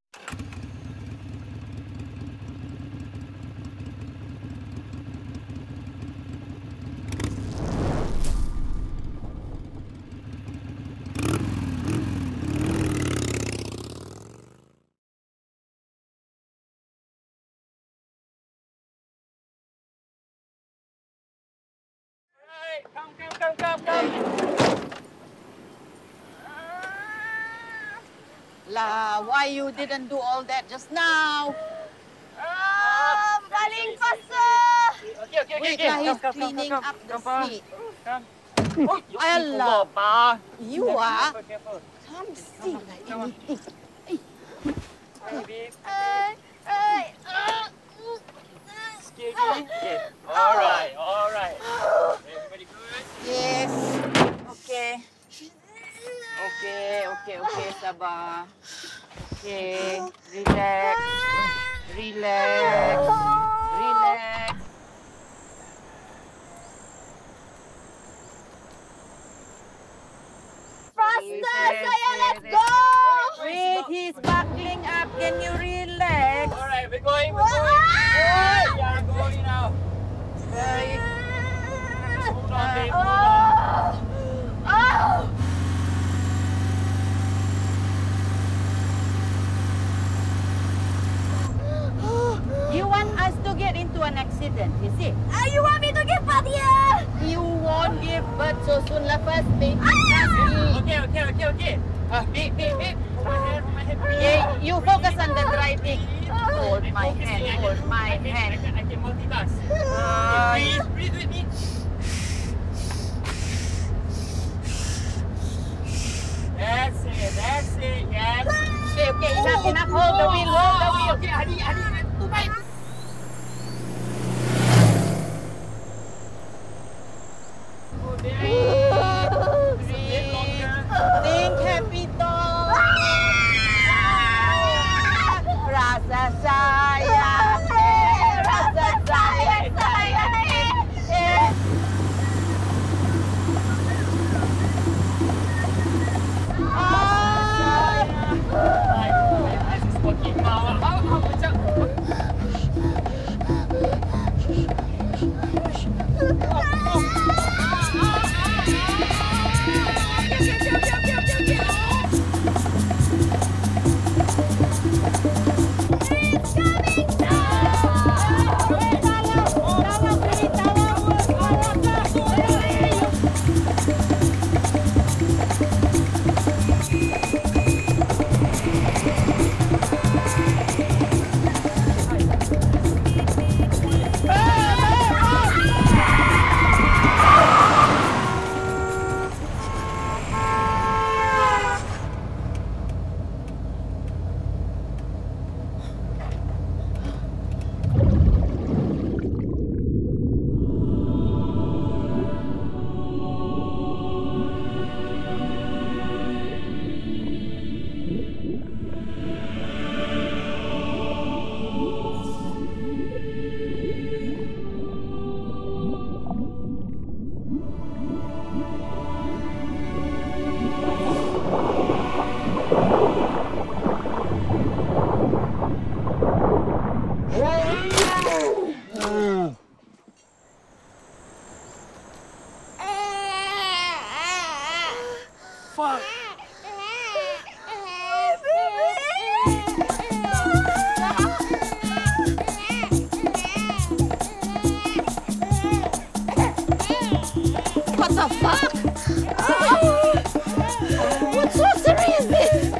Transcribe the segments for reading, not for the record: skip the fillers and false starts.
Come. La, why you didn't do all that just now? Paling pasal. Okay. Wait, he's cleaning up the seat. Come. Oh, Allah. You are? Careful. Come see like anything. Baby. Scary? Yes. All right. Everybody good? Yes. Okay. Okay, sabar. Okay, relax. Faster, saya, let's go! Wait, he's buckling up. Can you relax? All right, we're going. We are going now. Right. Hold on, babe. You want us to get into an accident, is it? You want me to give birth here? You won't give birth so soon, lepas baby. Okay. Babe. Hold my hand. Okay, you focus on the driving. Hold my hand. I can multitask. Breathe with me. That's it. Yes. Okay, enough. Hold the wheel. Okay, honey. Too tight. Think happy thoughts. Rasa sayang. Fuck. What the fuck? What sorcery is this?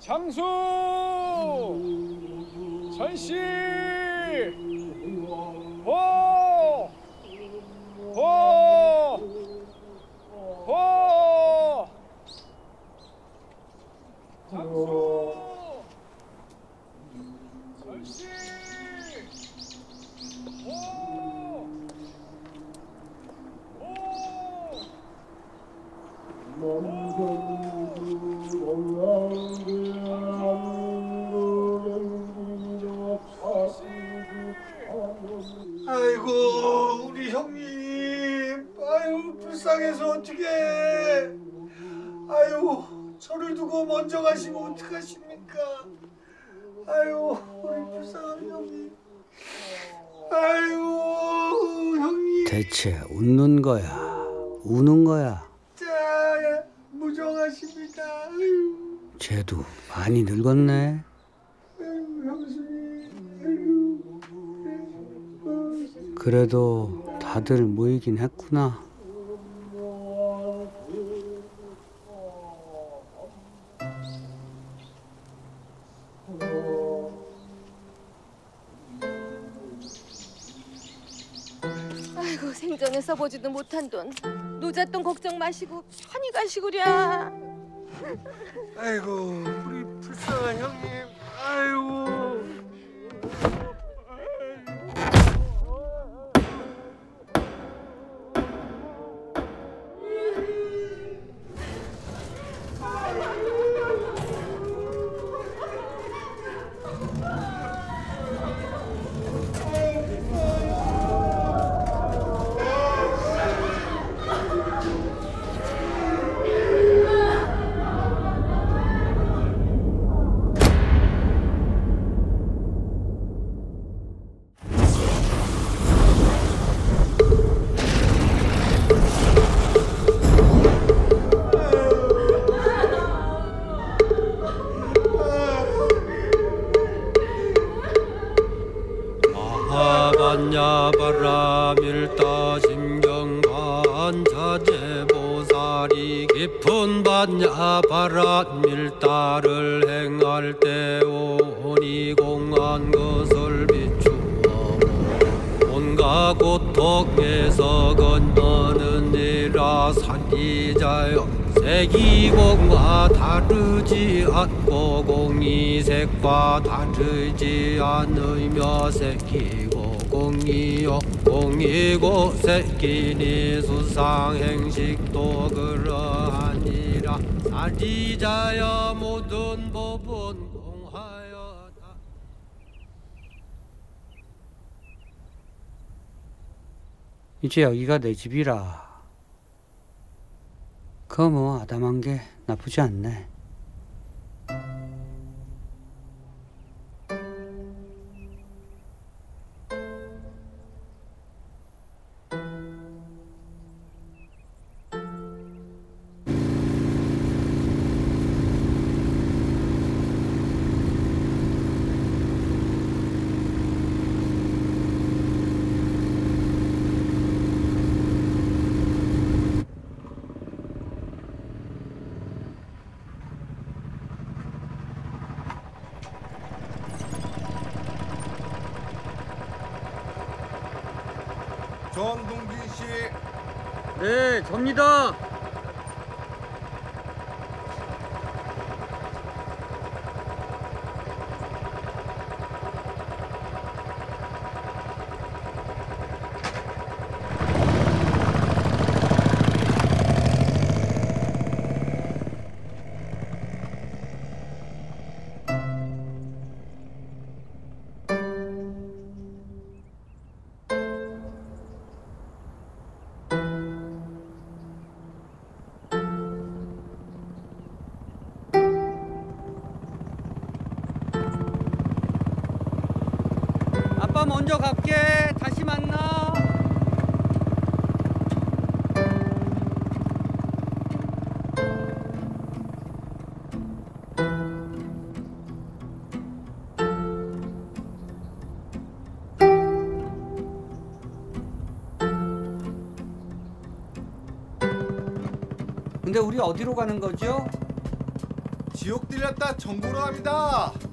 장수 전씨 호! 호! 호! 장수 전씨 호! 아이고 우리 형님, 아유 불쌍해서 어떡해. 아유 저를 두고 먼저 가시면 어떡하십니까. 아유 우리 불쌍한 형님. 아유 형님. 대체 웃는 거야, 우는 거야? 자 무정하십니다. 아유. 쟤도 많이 늙었네. 아유 형수님. 아유. 그래도 다들 모이긴 했구나. 아이고 생전에 써보지도 못한 돈 노잣돈 걱정 마시고 편히 가시구랴. 아이고 우리 불쌍한 형님. 아이고. 반야바라밀다 심경관자재보살이 깊은 반야바라밀다를 행할 때 온이 공한 것을 비추어 온갖 고통에서 건너느니라. 사기자여 색이공과 다르지 않고 공이색과 다르지 않으며 색이고 공이요 공이고 색이니 수상행식도 그러하니라. 사기자여 모든 법은 공하여다. 이제 여기가 내 집이라. 그거 뭐 아담한 게 나쁘지 않네. 전동진 씨. 네, 접니다. 아빠 먼저 갈게. 다시 만나. 근데 우리 어디로 가는 거죠? 지옥 들렸다 정보로 합니다.